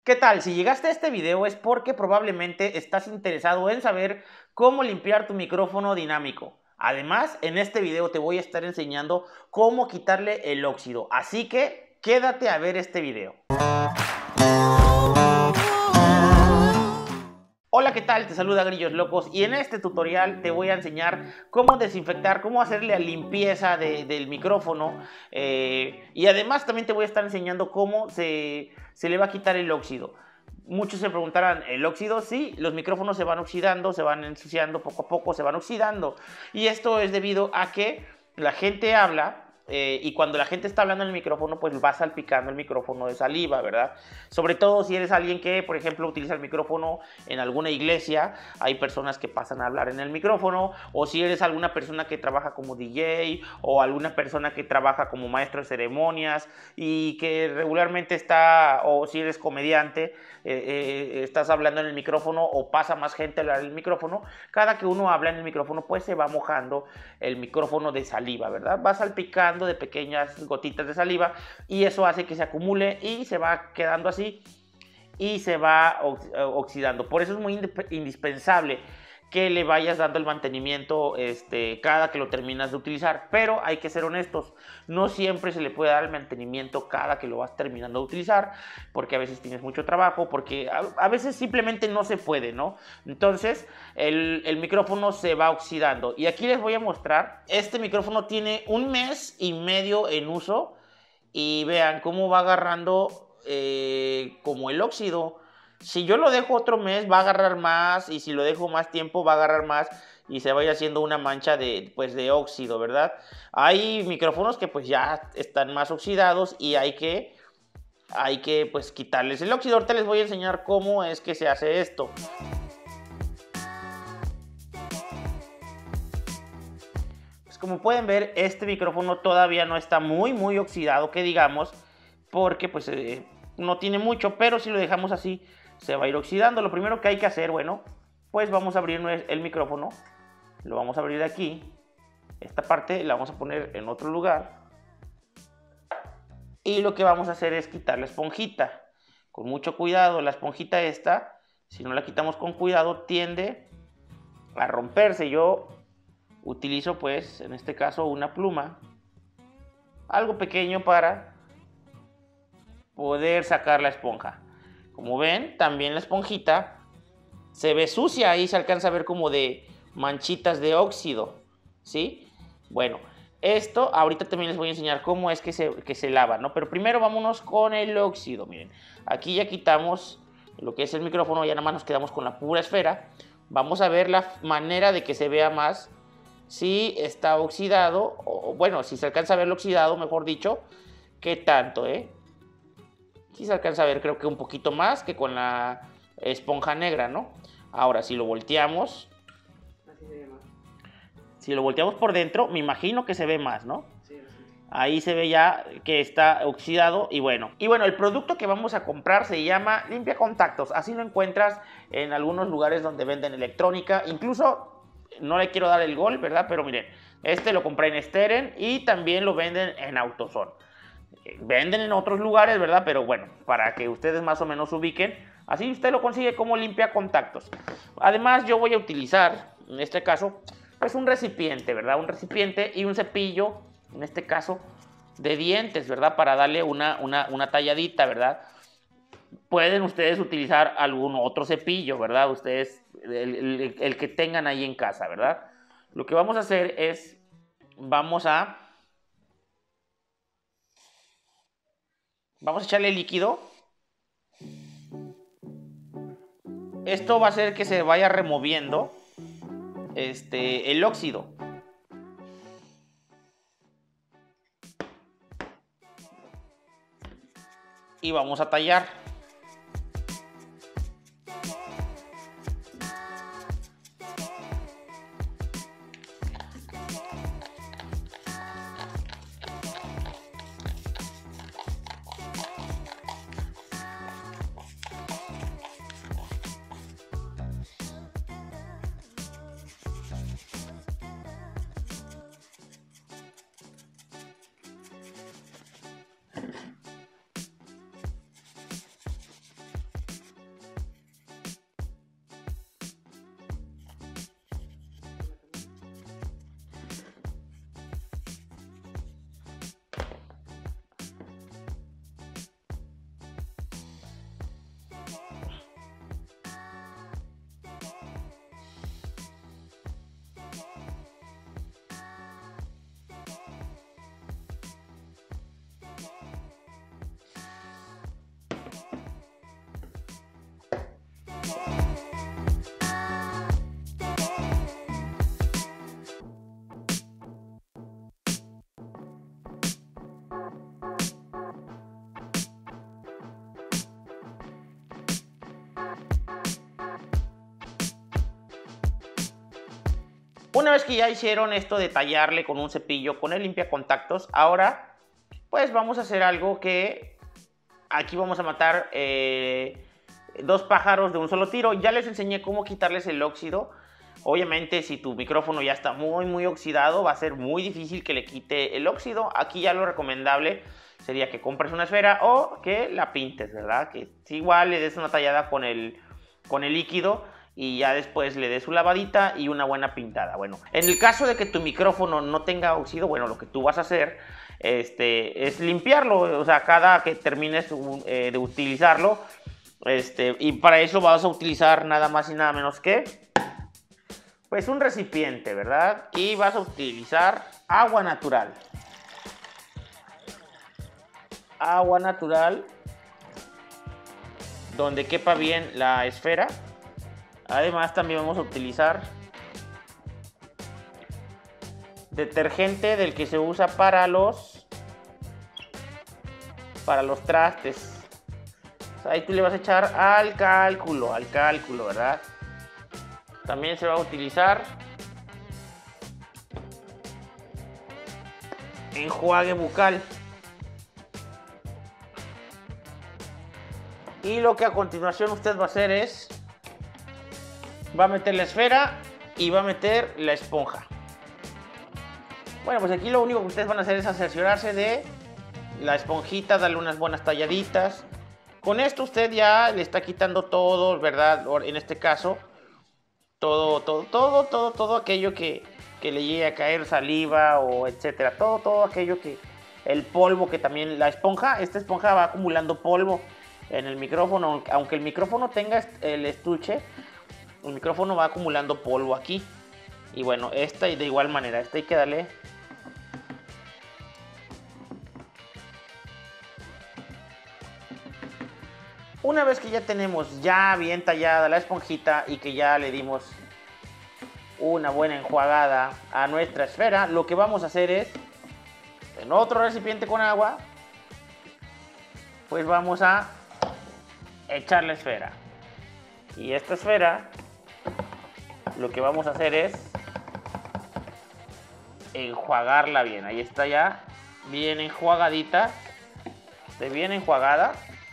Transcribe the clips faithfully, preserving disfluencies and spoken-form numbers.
¿Qué tal? Si llegaste a este video es porque probablemente estás interesado en saber cómo limpiar tu micrófono dinámico. Además, en este video te voy a estar enseñando cómo quitarle el óxido. Así que quédate a ver este video. Hola, ¿qué tal? Te saluda Grillos Locos y en este tutorial te voy a enseñar cómo desinfectar, cómo hacerle la limpieza de, del micrófono eh, y además también te voy a estar enseñando cómo se, se le va a quitar el óxido. Muchos se preguntarán, ¿el óxido? Sí, los micrófonos se van oxidando, se van ensuciando poco a poco, se van oxidando y esto es debido a que la gente habla Eh, y cuando la gente está hablando en el micrófono, pues va salpicando el micrófono de saliva, ¿verdad? Sobre todo si eres alguien que, por ejemplo, utiliza el micrófono en alguna iglesia, hay personas que pasan a hablar en el micrófono, o si eres alguna persona que trabaja como D J, o alguna persona que trabaja como maestro de ceremonias, y que regularmente está, o si eres comediante, eh, eh, estás hablando en el micrófono, o pasa más gente a hablar en el micrófono, cada que uno habla en el micrófono, pues se va mojando el micrófono de saliva, ¿verdad? Va salpicando de pequeñas gotitas de saliva y eso hace que se acumule y se va quedando así y se va oxidando. Por eso es muy indispensable que le vayas dando el mantenimiento este, cada que lo terminas de utilizar, pero hay que ser honestos, no siempre se le puede dar el mantenimiento cada que lo vas terminando de utilizar, porque a veces tienes mucho trabajo, porque a, a veces simplemente no se puede, ¿no? Entonces el, el micrófono se va oxidando y aquí les voy a mostrar, este micrófono tiene un mes y medio en uso y vean cómo va agarrando eh, como el óxido. Si yo lo dejo otro mes va a agarrar más y si lo dejo más tiempo va a agarrar más y se va a ir haciendo una mancha de, pues, de óxido, ¿verdad? Hay micrófonos que pues ya están más oxidados y hay que, hay que pues quitarles el óxido. Ahorita les voy a enseñar cómo es que se hace esto. Pues como pueden ver, este micrófono todavía no está muy muy oxidado, que digamos, porque pues eh, no tiene mucho, pero si lo dejamos así se va a ir oxidando. Lo primero que hay que hacer, bueno, pues vamos a abrir el micrófono, lo vamos a abrir de aquí, esta parte la vamos a poner en otro lugar y lo que vamos a hacer es quitar la esponjita, con mucho cuidado. La esponjita esta, si no la quitamos con cuidado, tiende a romperse. Yo utilizo pues en este caso una pluma, algo pequeño para poder sacar la esponja. Como ven, también la esponjita se ve sucia, ahí se alcanza a ver como de manchitas de óxido, ¿sí? Bueno, esto ahorita también les voy a enseñar cómo es que se, que se lava, ¿no? Pero primero vámonos con el óxido, miren. Aquí ya quitamos lo que es el micrófono, ya nada más nos quedamos con la pura esfera. Vamos a ver la manera de que se vea más si está oxidado, o bueno, si se alcanza a ver lo oxidado, mejor dicho, qué tanto, ¿eh? Aquí se alcanza a ver, creo que un poquito más que con la esponja negra, ¿no? Ahora, si lo volteamos, así se ve más. Si lo volteamos por dentro, me imagino que se ve más, ¿no? Sí, sí. Ahí se ve ya que está oxidado y bueno. Y bueno, el producto que vamos a comprar se llama Limpia Contactos. Así lo encuentras en algunos lugares donde venden electrónica. Incluso, no le quiero dar el gol, ¿verdad? Pero miren, este lo compré en Steren y también lo venden en AutoZone. Venden en otros lugares, ¿verdad? Pero bueno, para que ustedes más o menos ubiquen, así usted lo consigue como Limpia Contactos. Además, yo voy a utilizar, en este caso, pues un recipiente, ¿verdad? Un recipiente y un cepillo, en este caso, de dientes, ¿verdad? Para darle una, una, una talladita, ¿verdad? Pueden ustedes utilizar algún otro cepillo, ¿verdad? Ustedes, el, el, el que tengan ahí en casa, ¿verdad? Lo que vamos a hacer es, vamos a... Vamos a echarle líquido. Esto va a hacer que se vaya removiendo este, el óxido. Y vamos a tallar. Una vez que ya hicieron esto de tallarle con un cepillo, con el limpiacontactos, ahora pues vamos a hacer algo que aquí vamos a matar eh, dos pájaros de un solo tiro. Ya les enseñé cómo quitarles el óxido. Obviamente si tu micrófono ya está muy muy oxidado, va a ser muy difícil que le quite el óxido. Aquí ya lo recomendable sería que compres una esfera o que la pintes, ¿verdad? Que igual le des una tallada con el, con el líquido y ya después le des su lavadita y una buena pintada. Bueno, en el caso de que tu micrófono no tenga óxido, bueno, lo que tú vas a hacer este, es limpiarlo. O sea, cada que termines eh, de utilizarlo, este, y para eso vas a utilizar nada más y nada menos que pues un recipiente, ¿verdad? Y vas a utilizar agua natural. Agua natural donde quepa bien la esfera. Además también vamos a utilizar detergente del que se usa para los para los trastes. O sea, ahí tú le vas a echar al cálculo, al cálculo, ¿verdad? También se va a utilizar enjuague bucal. Y lo que a continuación usted va a hacer es, va a meter la esfera y va a meter la esponja. Bueno, pues aquí lo único que ustedes van a hacer es cerciorarse de la esponjita, darle unas buenas talladitas. Con esto usted ya le está quitando todo, ¿verdad? En este caso, todo, todo, todo, todo, todo aquello que, que le llegue a caer saliva o etcétera. Todo, todo aquello que, el polvo que también, la esponja, esta esponja va acumulando polvo en el micrófono. Aunque el micrófono tenga el estuche, el micrófono va acumulando polvo aquí. Y bueno, esta y de igual manera, esta hay que darle una vez que ya tenemos ya bien tallada la esponjita y que ya le dimos una buena enjuagada a nuestra esfera, lo que vamos a hacer es, en otro recipiente con agua, pues vamos a echar la esfera. Y esta esfera, lo que vamos a hacer es enjuagarla bien. Ahí está ya bien enjuagadita, de bien enjuagada.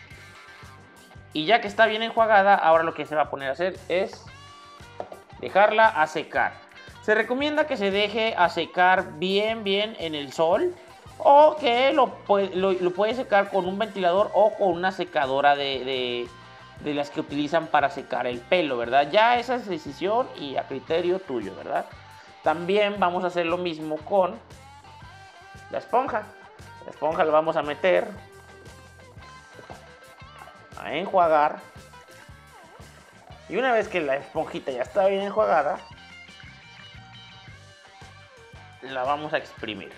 Y ya que está bien enjuagada, ahora lo que se va a poner a hacer es dejarla a secar. Se recomienda que se deje a secar bien, bien en el sol, o que lo, lo, lo puede secar con un ventilador o con una secadora de, de, de las que utilizan para secar el pelo, ¿verdad? Ya esa es decisión y a criterio tuyo, ¿verdad? También vamos a hacer lo mismo con la esponja. La esponja la vamos a meter a enjuagar, y una vez que la esponjita ya está bien enjuagada, la vamos a exprimir.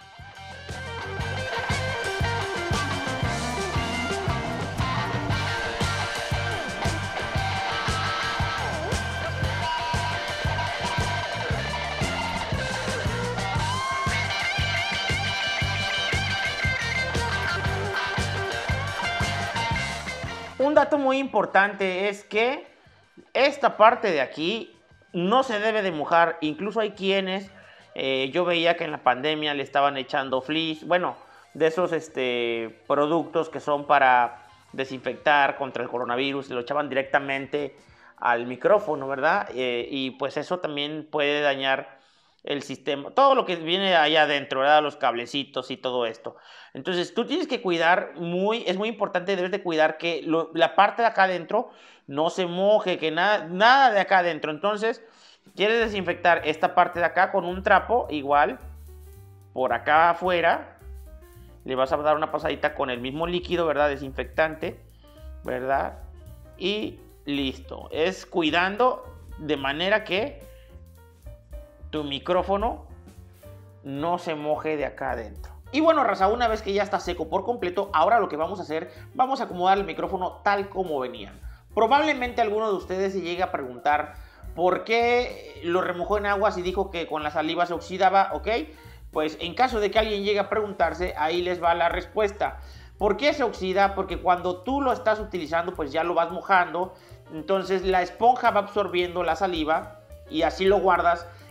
Un dato muy importante es que esta parte de aquí no se debe de mojar. Incluso hay quienes, eh, yo veía que en la pandemia le estaban echando fleece, bueno, de esos este, productos que son para desinfectar contra el coronavirus, lo echaban directamente al micrófono, ¿verdad? Eh, y pues eso también puede dañar el sistema, todo lo que viene allá adentro, ¿verdad? Los cablecitos y todo esto. Entonces tú tienes que cuidar, muy, es muy importante, debes de cuidar que lo, la parte de acá adentro no se moje, que nada, nada de acá adentro. Entonces quieres desinfectar esta parte de acá con un trapo, igual por acá afuera le vas a dar una pasadita con el mismo líquido, ¿verdad? Desinfectante, ¿verdad? Y listo. Es cuidando de manera que tu micrófono no se moje de acá adentro. Y bueno, raza, una vez que ya está seco por completo, ahora lo que vamos a hacer, vamos a acomodar el micrófono tal como venían. Probablemente alguno de ustedes se llegue a preguntar por qué lo remojó en agua si dijo que con la saliva se oxidaba, ¿ok? Pues en caso de que alguien llegue a preguntarse, ahí les va la respuesta. ¿Por qué se oxida? Porque cuando tú lo estás utilizando, pues ya lo vas mojando, entonces la esponja va absorbiendo la saliva y así lo guardas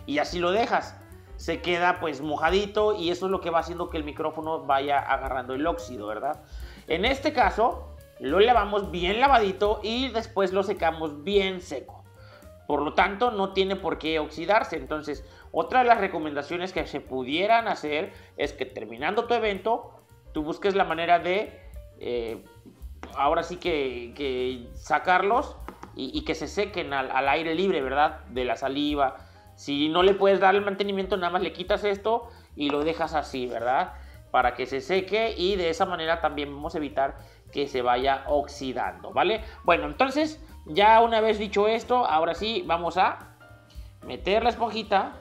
y así lo dejas. Se queda pues mojadito y eso es lo que va haciendo que el micrófono vaya agarrando el óxido, ¿verdad? En este caso lo lavamos bien lavadito y después lo secamos bien seco. Por lo tanto no tiene por qué oxidarse. Entonces otra de las recomendaciones que se pudieran hacer es que terminando tu evento tú busques la manera de eh, ahora sí que, que sacarlos y, y que se sequen al, al aire libre, ¿verdad? De la saliva. Si no le puedes dar el mantenimiento, nada más le quitas esto y lo dejas así, ¿verdad? Para que se seque y de esa manera también vamos a evitar que se vaya oxidando, ¿vale? Bueno, entonces ya una vez dicho esto, ahora sí vamos a meter la esponjita.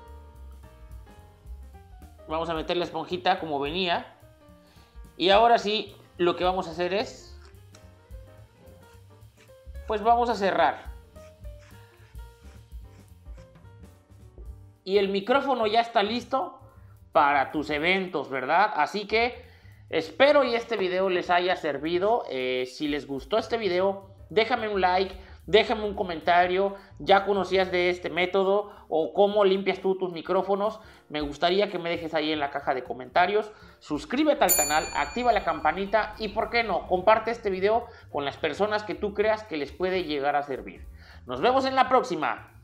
Vamos a meter la esponjita como venía. Y ahora sí, lo que vamos a hacer es, pues vamos a cerrar. Y el micrófono ya está listo para tus eventos, ¿verdad? Así que espero y este video les haya servido. Eh, si les gustó este video, déjame un like, déjame un comentario. ¿Ya conocías de este método o cómo limpias tú tus micrófonos? Me gustaría que me dejes ahí en la caja de comentarios. Suscríbete al canal, activa la campanita y, ¿por qué no?, comparte este video con las personas que tú creas que les puede llegar a servir. Nos vemos en la próxima.